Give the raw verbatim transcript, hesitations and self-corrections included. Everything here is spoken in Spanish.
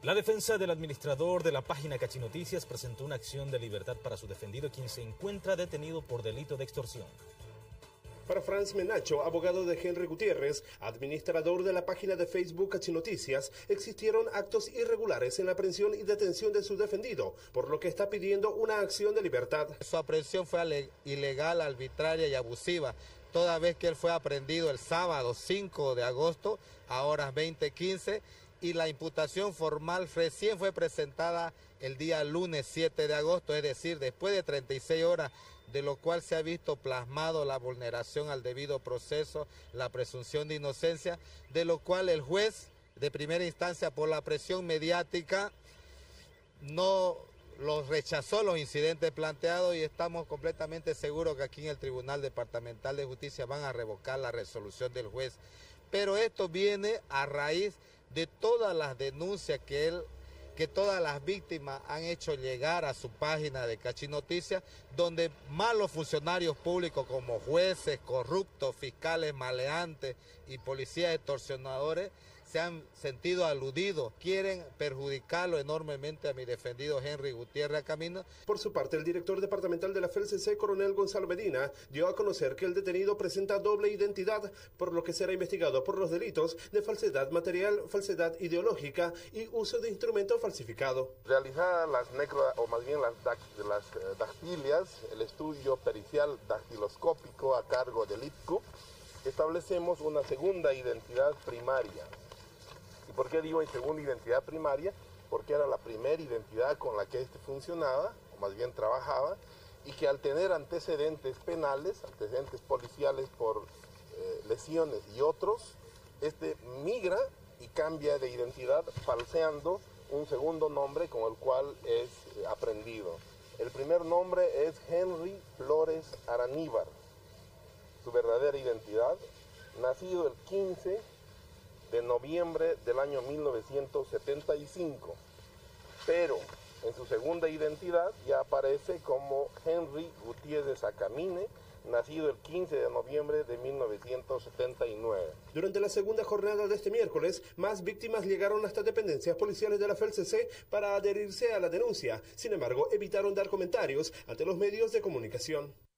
La defensa del administrador de la página Cachinoticias presentó una acción de libertad para su defendido, quien se encuentra detenido por delito de extorsión. Para Franz Menacho, abogado de Henry Gutiérrez, administrador de la página de Facebook Cachinoticias, existieron actos irregulares en la aprehensión y detención de su defendido, por lo que está pidiendo una acción de libertad. Su aprehensión fue ilegal, arbitraria y abusiva, toda vez que él fue aprehendido el sábado cinco de agosto a horas veinte quince, y la imputación formal recién fue presentada el día lunes siete de agosto, es decir, después de treinta y seis horas, de lo cual se ha visto plasmado la vulneración al debido proceso, la presunción de inocencia, de lo cual el juez de primera instancia, por la presión mediática, no los rechazó los incidentes planteados, y estamos completamente seguros que aquí en el Tribunal Departamental de Justicia van a revocar la resolución del juez. Pero esto viene a raíz de todas las denuncias que él, que todas las víctimas han hecho llegar a su página de Cachinoticias, donde malos funcionarios públicos como jueces, corruptos, fiscales maleantes y policías extorsionadores se han sentido aludidos, quieren perjudicarlo enormemente a mi defendido Henry Gutiérrez Camino. Por su parte, el director departamental de la F E L C C, coronel Gonzalo Medina, dio a conocer que el detenido presenta doble identidad, por lo que será investigado por los delitos de falsedad material, falsedad ideológica y uso de instrumento falsificado. Realizadas las necro, o más bien las, dax, las eh, dactilias, el estudio pericial dactiloscópico a cargo del I T C U, establecemos una segunda identidad primaria. ¿Y por qué digo en segunda identidad primaria? Porque era la primera identidad con la que éste funcionaba, o más bien trabajaba, y que al tener antecedentes penales, antecedentes policiales por eh, lesiones y otros, este migra y cambia de identidad falseando un segundo nombre con el cual es eh, aprehendido. El primer nombre es Henry Flores Araníbar. Su verdadera identidad, nacido el quince de noviembre del año mil novecientos setenta y cinco, pero en su segunda identidad ya aparece como Henry Gutiérrez Acamine, nacido el quince de noviembre de mil novecientos setenta y nueve. Durante la segunda jornada de este miércoles, más víctimas llegaron hasta dependencias policiales de la F E L C C para adherirse a la denuncia. Sin embargo, evitaron dar comentarios ante los medios de comunicación.